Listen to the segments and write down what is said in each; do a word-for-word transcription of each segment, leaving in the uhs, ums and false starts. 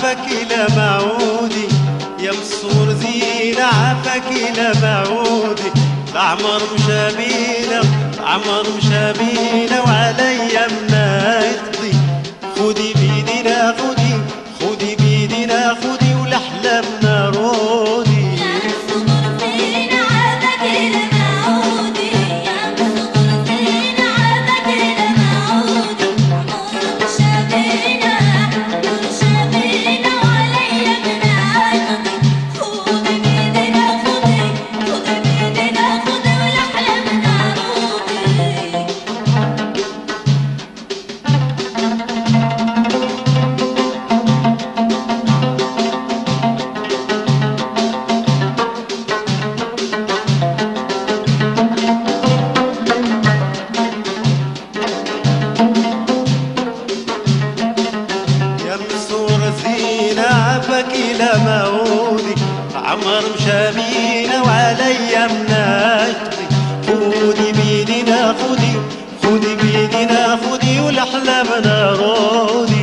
عافاك إلى معودي يا مسور زين عافاك إلى معودي العمر مشى بينا العمر مشى بينا وعليا منا يقضي خدي بيدنا خدي خدي بيدنا خدي ولأحلامنا رودي إلى معودي عمر مشى بينا وعليا منا يقضي خدي بيدنا خدي خدي بيدنا خدي ولأحلامنا رودي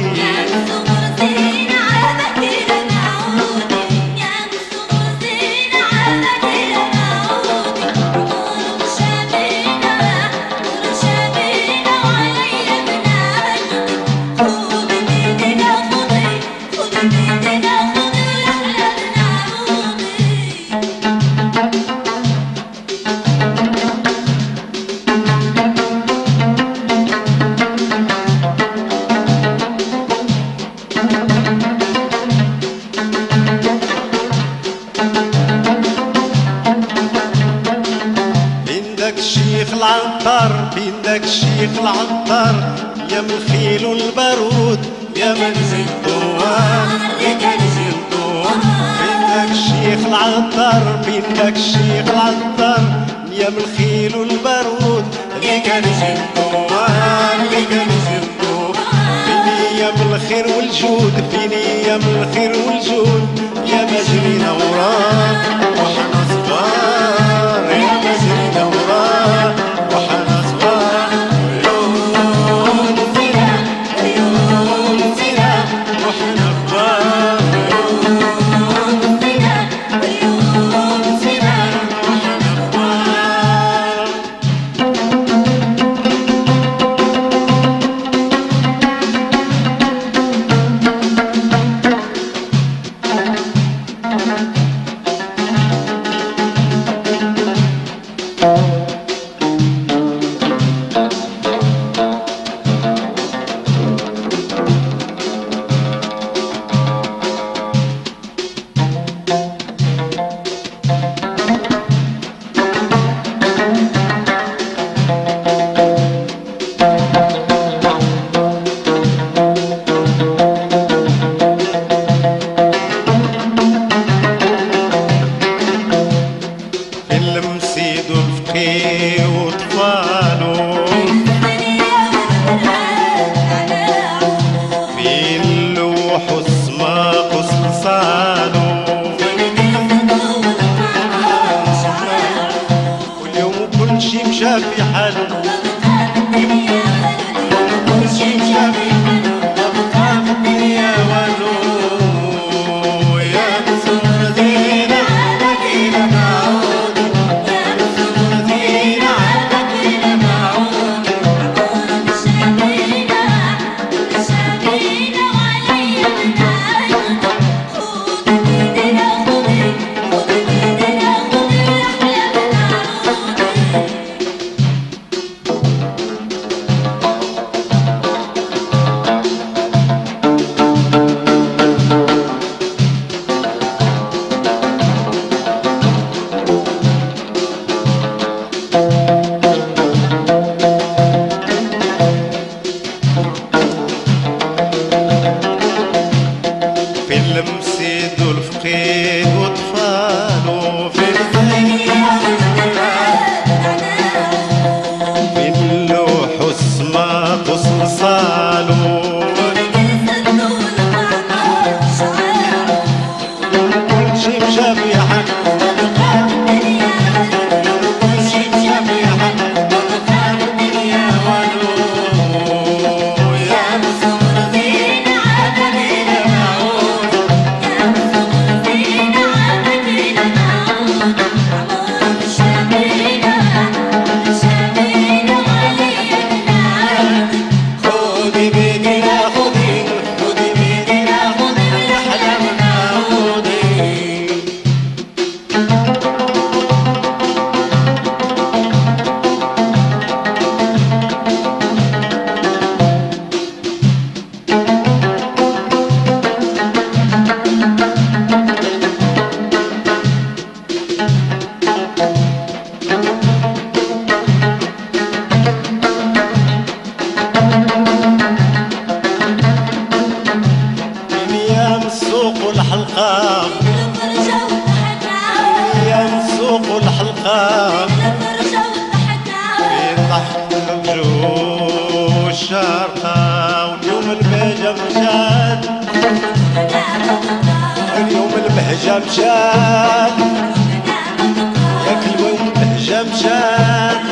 شيخ العنتر بيدك شيخ العنتر يا مخيل البارود يا منزل الدوار يا منزل الدوار بيدك شيخ العنتر بيدك شيخ العنتر يا مخيل البارود يا منزل الدوار يا منزل الدوار فيني يا من الخير والجود فيني يا من الخير والجود يا مجري نوران وحنا صغار يا مجري نوران وحنا صغار عيون فينا عيون فينا وحنا كبار عيون فينا عيون فينا وحنا كبار وطفالو في اللوح وسماق وصلصالو واليوم كل شي مشى في حاله كل شي مشى في حاله ما بقى في الدنيا والو يا مسور زينة عندك إلى معودي الحلقة يا نسوق الحلقة في ضحك الوجوه الشارقة واليوم البهجة مشات اليوم البهجة مشات ياك اليوم البهجة مشات